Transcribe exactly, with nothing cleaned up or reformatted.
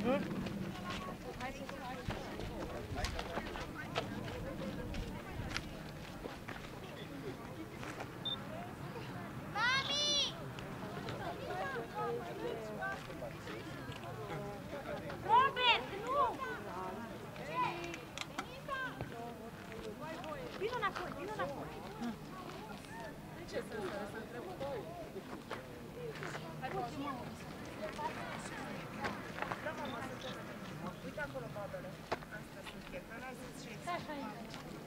Uite acolo babele. Astea sunt chefre. N-ai zis și